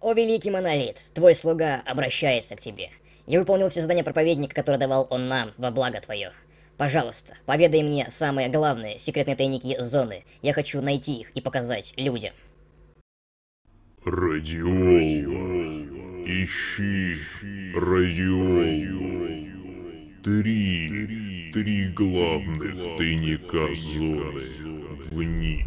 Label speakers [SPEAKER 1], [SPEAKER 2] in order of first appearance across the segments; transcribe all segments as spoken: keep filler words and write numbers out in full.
[SPEAKER 1] О великий монолит, твой слуга обращается к тебе. Я выполнил все задания проповедника, которые давал он нам, во благо твое. Пожалуйста, поведай мне самые главные секретные тайники зоны. Я хочу найти их и показать людям.
[SPEAKER 2] Радиола. Ищи радиолу. Три. Три главных тайника зоны. Вник.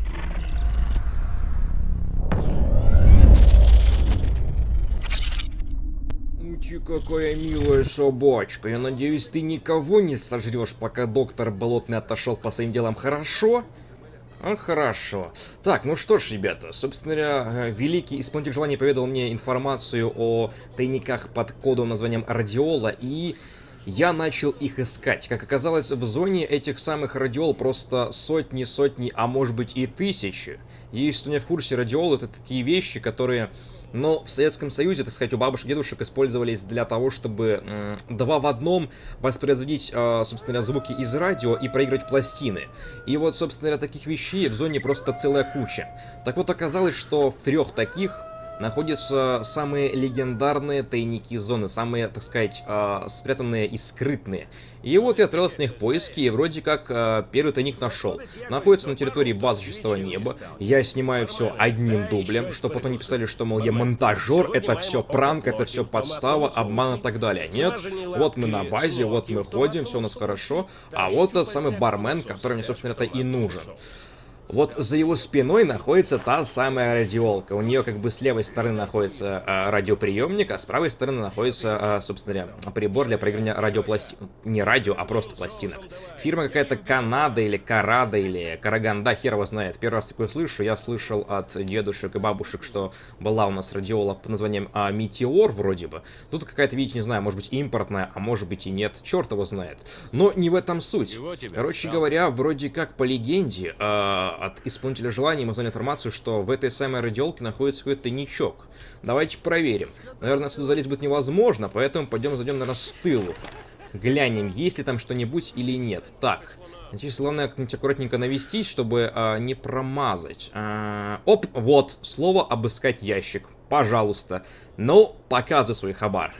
[SPEAKER 3] Ути, какая милая собачка. Я надеюсь, ты никого не сожрешь, пока доктор Болотный отошел по своим делам. Хорошо? А, хорошо. Так, ну что ж, ребята, собственно говоря, великий исполнитель желаний поведал мне информацию о тайниках под кодовым названием Радиола, и я начал их искать. Как оказалось, в зоне этих самых радиол просто сотни, сотни, а может быть и тысячи. Если не в курсе, радиол — это такие вещи, которые... Но в Советском Союзе, так сказать, у бабушек и дедушек использовались для того, чтобы м, два в одном воспроизводить, э, собственно говоря, звуки из радио и проигрывать пластины. И вот, собственно говоря, таких вещей в зоне просто целая куча. Так вот, оказалось, что в трех таких находятся самые легендарные тайники зоны, самые, так сказать, э, спрятанные и скрытные. И вот я отправился на их поиски, и вроде как э, первый тайник нашел. Находится на территории базы Чистого Неба. Я снимаю все одним дублем, чтобы потом не писали, что, мол, я монтажер, это все пранк, это все подстава, обман и так далее. Нет, вот мы на базе, вот мы ходим, все у нас хорошо. А вот этот самый бармен, который мне, собственно, это и нужен. Вот за его спиной находится та самая радиолка. У нее как бы с левой стороны находится э, радиоприемник, а с правой стороны находится, э, собственно говоря, прибор для проигрывания радиопластин. Не радио, а просто пластинок. Фирма какая-то Канада или Карада или Караганда, хер его знает. Первый раз такое слышу. Я слышал от дедушек и бабушек, что была у нас радиола под названием а, Метеор вроде бы. Тут какая-то, видите, не знаю, может быть импортная, а может быть и нет. Черт его знает. Но не в этом суть. Короче говоря, вроде как по легенде... Э, от исполнителя желаний мы узнали информацию, что в этой самой радиолке находится какой-то тайничок. Давайте проверим. Наверное, сюда залезть будет невозможно, поэтому пойдем зайдем, наверное, с тылу. Глянем, есть ли там что-нибудь или нет. Так, здесь главное как-нибудь аккуратненько навестись, чтобы а, не промазать. А, оп, вот, слово «обыскать ящик». Пожалуйста. Ну, показывай свой хабар.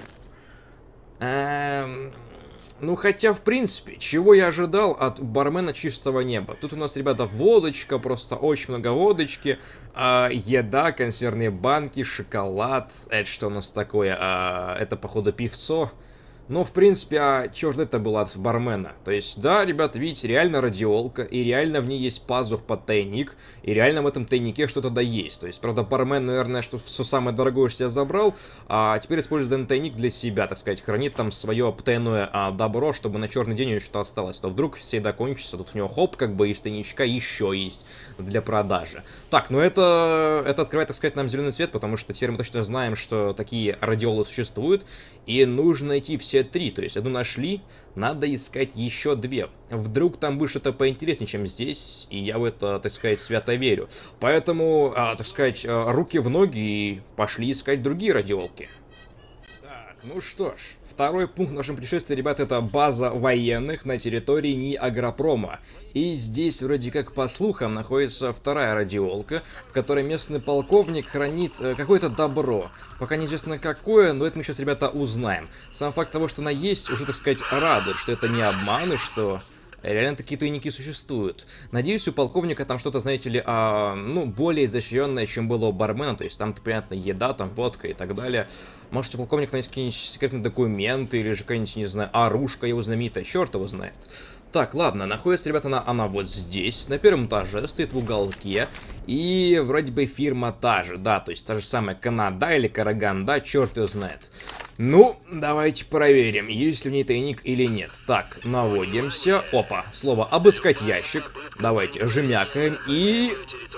[SPEAKER 3] Эм... Ну, хотя, в принципе, чего я ожидал от бармена Чистого Неба? Тут у нас, ребята, водочка, просто очень много водочки, а, еда, консервные банки, шоколад. Это что у нас такое? А, это, походу, пивцо. Но, в принципе, а чё же это было от бармена? То есть, да, ребята, видите, реально радиолка, и реально в ней есть пазух под тайник, и реально в этом тайнике что-то да есть. То есть, правда, бармен, наверное, что все самое дорогое себе забрал, а теперь использует данный тайник для себя, так сказать, хранит там свое потайное а, добро, чтобы на черный день у него что-то осталось. То вдруг все закончится, тут у него хоп, как бы из тайничка еще есть для продажи. Так, ну это, это открывает, так сказать, нам зеленый цвет, потому что теперь мы точно знаем, что такие радиолы существуют, и нужно найти все три, то есть одну нашли, надо искать еще две. Вдруг там будет что-то поинтереснее, чем здесь, и я в это, так сказать, свято верю. Поэтому, а, так сказать, руки в ноги и пошли искать другие радиолки. Так, ну что ж, второй пункт в нашем путешествии, ребята, это база военных на территории НИИ Агропрома. И здесь, вроде как по слухам, находится вторая радиолка, в которой местный полковник хранит э, какое-то добро. Пока неизвестно какое, но это мы сейчас, ребята, узнаем. Сам факт того, что она есть, уже, так сказать, радует, что это не обман и что... Реально такие тайники существуют. Надеюсь, у полковника там что-то, знаете ли, а, ну, более изощренное, чем было у бармена. То есть там-то, понятно, еда, там водка и так далее. Может, у полковника там есть какие-нибудь секретные документы или же какая-нибудь, не знаю, оружка его знаменитая. Черт его знает. Так, ладно, находится, ребята, она, она вот здесь, на первом этаже, стоит в уголке. И вроде бы фирма та же, да, то есть та же самая Канада или Караганда, черт ее знает. Ну, давайте проверим, есть ли в ней тайник или нет. Так, наводимся. Опа, слово «обыскать ящик». Давайте, жмякаем и...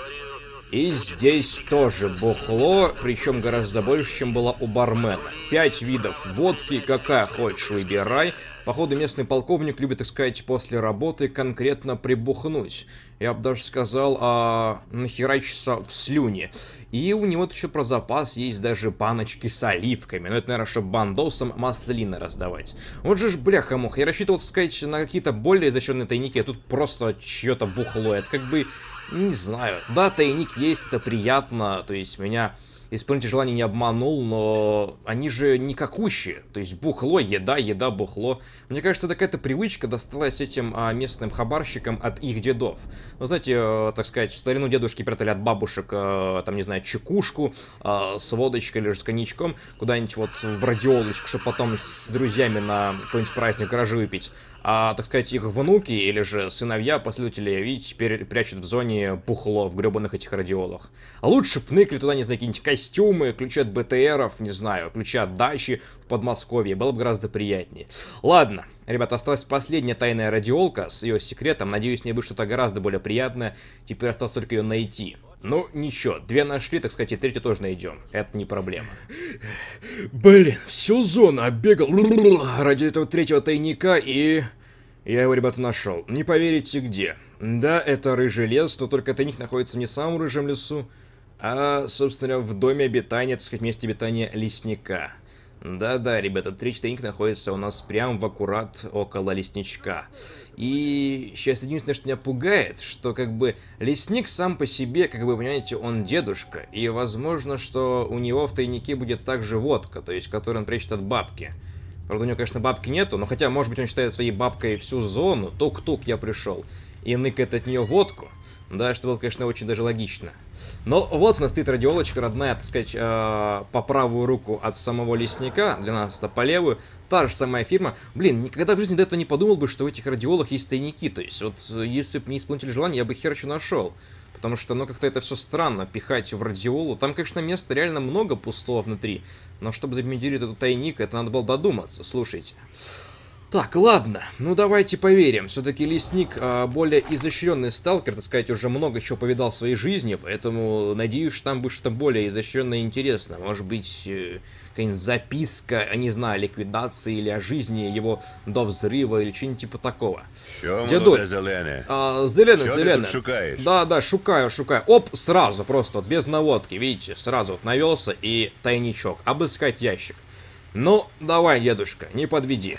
[SPEAKER 3] И здесь тоже бухло, причем гораздо больше, чем было у бармена. Пять видов водки, какая хочешь, выбирай. Походу, местный полковник любит, так сказать, после работы конкретно прибухнуть. Я бы даже сказал, а, нахерачиться в слюне. И у него еще про запас есть даже баночки с оливками. Но это, наверное, чтобы бандосам маслины раздавать. Вот же ж, бляха-муха, я рассчитывал, так сказать, на какие-то более изощренные тайники, а тут просто чье-то бухло. Это как бы, не знаю. Да, тайник есть, это приятно, то есть меня... исполнитель желаний не обманул, но они же никакущие. То есть бухло, еда, еда, бухло. Мне кажется, это какая-то привычка досталась этим а, местным хабарщикам от их дедов. Ну, знаете, э, так сказать, в старину дедушки прятали от бабушек, э, там, не знаю, чекушку э, с водочкой или же с коньячком куда-нибудь вот в радиолочку, чтобы потом с друзьями на какой-нибудь праздник гаражи выпить. А, так сказать, их внуки или же сыновья, последователи, видите, теперь прячут в зоне бухло в гребаных этих радиолах. А лучше пныкли туда, не знаю, какие-нибудь костюмы, ключи от БТРов, не знаю, ключи от дачи в Подмосковье. Было бы гораздо приятнее. Ладно, ребята, осталась последняя тайная радиолка с ее секретом. Надеюсь, в ней будет что-то гораздо более приятное. Теперь осталось только ее найти. Ну, ничего, две нашли, так сказать, и третью тоже найдем. Это не проблема. Блин, всю зону оббегал ради этого третьего тайника, и... Я его, ребята, нашел. Не поверите, где. Да, это рыжий лес, но только тайник находится не в самом рыжем лесу, а, собственно, в доме обитания, так сказать, месте обитания лесника. Да-да, ребята, третий тайник находится у нас прямо в аккурат около лесничка. И сейчас единственное, что меня пугает, что как бы лесник сам по себе, как вы понимаете, он дедушка. И возможно, что у него в тайнике будет также водка, то есть, которую он прячет от бабки. Правда, у него, конечно, бабки нету, но хотя, может быть, он считает своей бабкой всю зону. Тук-тук, я пришел. И ныкает от нее водку. Да, что было, конечно, очень даже логично. Но вот у нас стоит радиолочка родная, так сказать, э, по правую руку от самого лесника. Для нас это по левую. Та же самая фирма. Блин, никогда в жизни до этого не подумал бы, что в этих радиолах есть тайники. То есть, вот, если бы не исполнитель желаний, я бы херчу нашел. Потому что, ну, как-то это все странно, пихать в радиолу. Там, конечно, места реально много пустого внутри. Но чтобы замедерить этот тайник, это надо было додуматься, слушайте. Так, ладно, ну давайте поверим. Все-таки лесник а, более изощренный сталкер, так сказать, уже много чего повидал в своей жизни, поэтому надеюсь, что там будет что-то более изощренное и интересное. Может быть, э, какая-нибудь записка, я не знаю, о ликвидации или о жизни его до взрыва или что-нибудь типа такого. Дедуль, а, зеленый, зеленый. Да, да, шукаю, шукаю. Оп, сразу, просто вот без наводки, видите, сразу вот навелся и тайничок. Обыскать ящик. Ну, давай, дедушка, не подведи.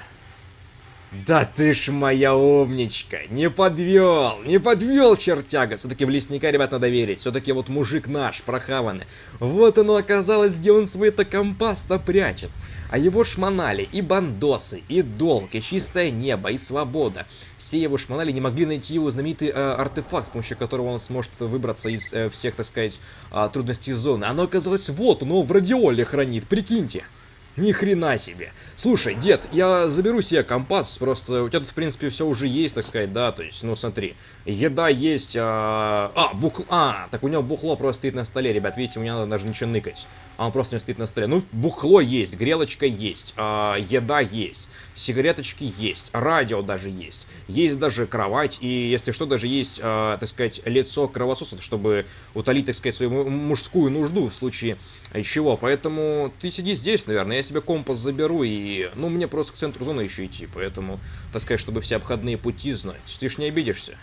[SPEAKER 3] Да ты ж моя умничка, не подвел, не подвел, чертяга. Все-таки в лесника, ребят, надо верить. Все-таки вот мужик наш, прохаванный. Вот оно оказалось, где он свой-то компас-то прячет. А его шмонали и бандосы, и долг, и чистое небо, и свобода. Все его шмонали не могли найти его знаменитый э, артефакт, с помощью которого он сможет выбраться из э, всех, так сказать, э, трудностей зоны. Оно оказалось вот, оно в радиоле хранит, прикиньте. Ни хрена себе. Слушай, дед, я заберу себе компас, просто у тебя тут, в принципе, все уже есть, так сказать, да, то есть, ну, смотри. Еда есть, а, а бухло, а, так у него бухло просто стоит на столе, ребят, видите, у меня надо даже ничего ныкать. А он просто не стоит на столе. Ну, бухло есть, грелочка есть, а, еда есть, сигареточки есть, радио даже есть. Есть даже кровать, и, если что, даже есть, а, так сказать, лицо кровососа, чтобы утолить, так сказать, свою мужскую нужду в случае чего. Поэтому ты сиди здесь, наверное, я себе компас заберу, и, ну, мне просто к центру зоны еще идти, поэтому, так сказать, чтобы все обходные пути знать. Ты ж не обидишься?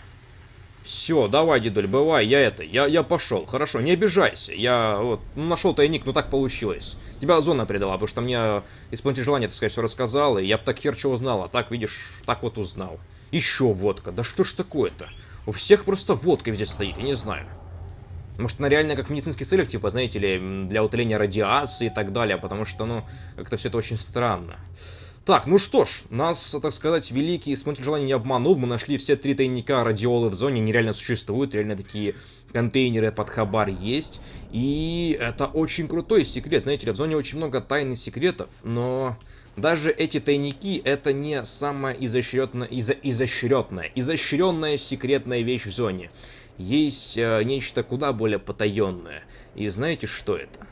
[SPEAKER 3] Все, давай, дедуль, бывай, я это, я, я пошел. Хорошо, не обижайся. Я вот ну, нашел тайник, ну так получилось. Тебя зона предала, потому что мне исполнитель желания, так сказать, все рассказал, и я бы так хер чего узнал, а так, видишь, так вот узнал. Еще водка, да что ж такое-то? У всех просто водка везде стоит, я не знаю. Может, она реально как в медицинских целях, типа, знаете ли, для утоления радиации и так далее, потому что, ну, как-то все это очень странно. Так, ну что ж, нас, так сказать, великий исполнитель желаний не обманул. Мы нашли все три тайника радиолы в зоне, они реально существуют, реально такие контейнеры под хабар есть. И это очень крутой секрет, знаете ли, в зоне очень много тайных секретов, но даже эти тайники это не самая изощренная, изо, изощренная, изощренная секретная вещь в зоне. Есть э, нечто куда более потаенное. И знаете, что это?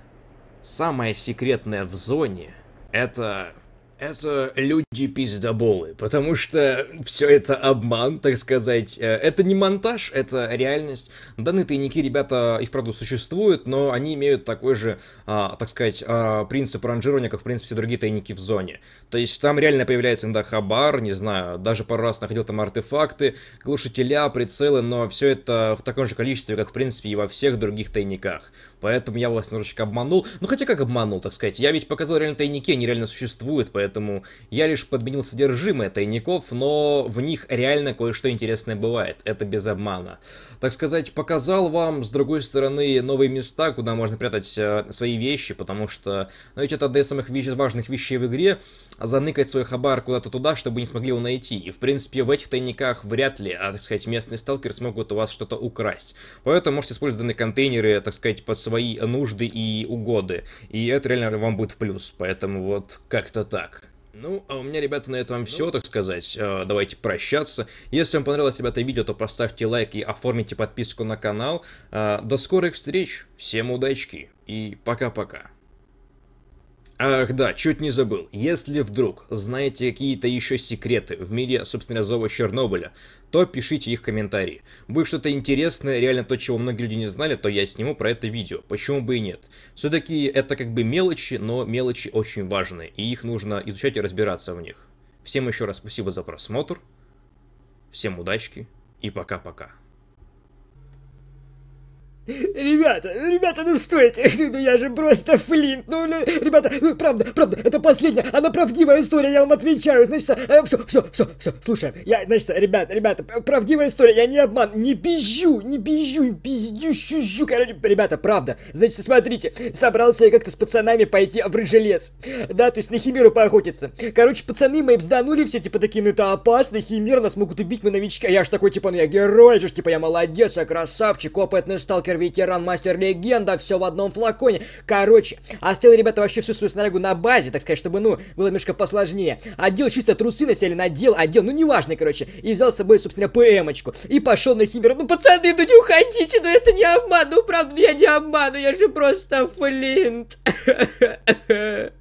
[SPEAKER 3] Самое секретное в зоне это... Это люди-пиздоболы, потому что все это обман, так сказать. Это не монтаж, это реальность. Данные тайники, ребята, и вправду существуют, но они имеют такой же, а, так сказать, а, принцип ранжирования, как, в принципе, все другие тайники в зоне. То есть там реально появляется иногда хабар, не знаю, даже пару раз находил там артефакты, глушителя, прицелы, но все это в таком же количестве, как, в принципе, и во всех других тайниках. Поэтому я вас немножечко обманул. Ну, хотя как обманул, так сказать. Я ведь показал реально тайники, они реально существуют, поэтому поэтому я лишь подменил содержимое тайников, но в них реально кое-что интересное бывает, это без обмана. Так сказать, показал вам, с другой стороны, новые места, куда можно прятать э, свои вещи, потому что, ну, ведь это одна из самых вещ важных вещей в игре, заныкать свой хабар куда-то туда, чтобы не смогли его найти. И, в принципе, в этих тайниках вряд ли, а, так сказать, местные сталкеры смогут у вас что-то украсть. Поэтому можете использовать данные контейнеры, так сказать, под свои нужды и угоды. И это реально вам будет в плюс, поэтому вот как-то так. Ну, а у меня, ребята, на этом все, так сказать. Давайте прощаться. Если вам понравилось, ребята, видео, то поставьте лайк и оформите подписку на канал. До скорых встреч, всем удачки и пока-пока. Ах да, чуть не забыл. Если вдруг знаете какие-то еще секреты в мире, собственно, Зова Чернобыля, то пишите их в комментарии. Будет что-то интересное, реально то, чего многие люди не знали, то я сниму про это видео. Почему бы и нет? Все-таки это как бы мелочи, но мелочи очень важные, и их нужно изучать и разбираться в них. Всем еще раз спасибо за просмотр, всем удачки и пока-пока.
[SPEAKER 4] Ребята, ребята, ну стойте, ну я же просто Флинт, ну, ребята, ну, правда, правда, это последняя, она правдивая история, я вам отвечаю, значит, э, все, все, все, все, слушаем, я, значит, ребята, ребята, правдивая история, я не обман, не пизжу, не пизжу, пиздю, щужу, короче, ребята, правда, значит, смотрите, собрался я как-то с пацанами пойти в рыжий лес, да, то есть на химеру поохотиться, короче, пацаны мои взданули все, типа, такие, ну это опасно, химер, нас могут убить, мы новички, а я ж такой, типа, ну я герой же, типа, я молодец, я красавчик, опытный сталкер, ветеран, мастер, легенда, все в одном флаконе. Короче, оставил, ребята, вообще всю свою снарягу на базе, так сказать, чтобы, ну, было немножко посложнее. Одел чисто трусы на себя, надел, одел, ну, неважно, короче. И взял с собой, собственно, ПМ-очку. И пошел на химеру. Ну, пацаны, ну не уходите, ну это не обман, ну, правда, я не обману, я же просто Флинт.